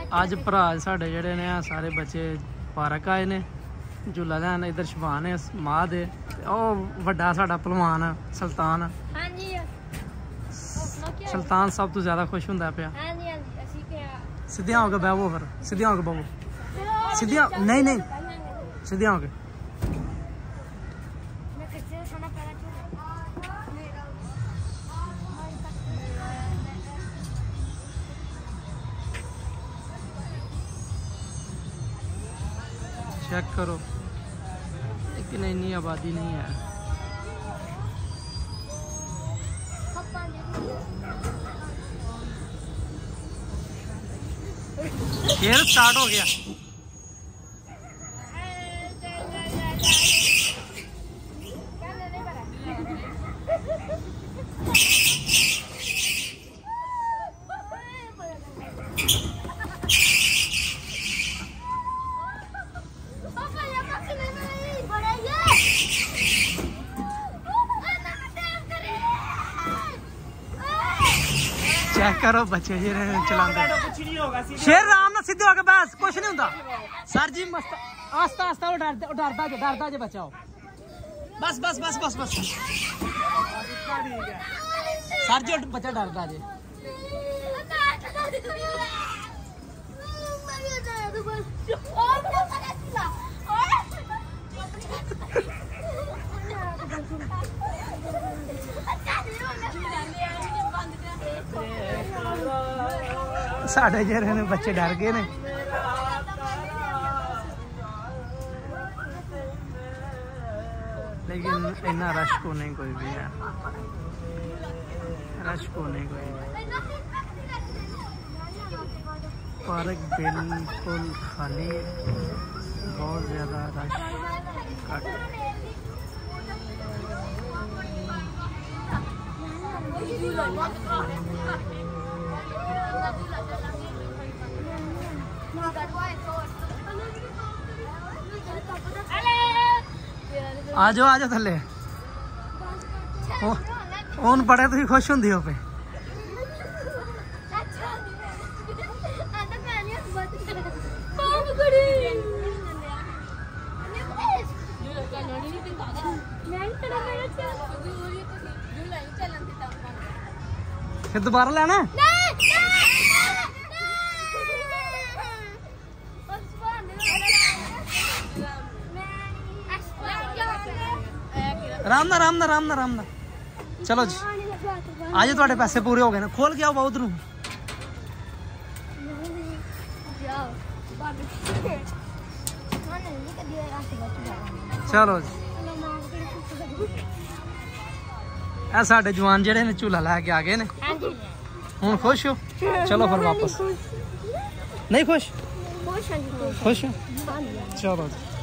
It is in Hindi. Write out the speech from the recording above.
अज भरा साढ़े जेह्ड़े ने सारे बच्चे पार्क आए ने झूला लैन। इधर शबान है मां दे, वड्डा साढ़ा पहलवान सुल्तान। सुल्तान सब तो ज्यादा खुश होंदा पिया। सीधियां होके बहवो, फिर सीधियां होके बहवो, सीधियां नहीं नहीं सीधियां होके। चेक करो, लेकिन इतनी आबादी नहीं है। खेल स्टार्ट हो गया। चेक करो बच्चे जी चलाते। शेर राम ना सीधे होके बस कुछ नहीं होता। सर जी मस्त आस्ता आस्ता वो डरता जे बचाओ। बस बस बस बस बस सर जी बच्चा डरता जे। साढ़े जेरे ने बच्चे डर गए ने। लेकिन इतना रश को नहीं कोई भी है, रश को नहीं कोई भी। पार्क बिल्कुल खाली है, बहुत ज्यादा रश घट। आ जाओ थले हूँ बड़े तुम खुश होंगे हो पे। फिर दोबारा लेना राम ना राम ना राम ना राम ना। चलो जी आज थोड़े पैसे पूरे हो गए ना। खोल के आओ बहुत रू। चलो जी साढ़े जवान जेड़े ने झूला लैके आ गए ने। हुण खुश हो? चलो फिर वापस। नहीं खुश? खुश हो? चलो जी।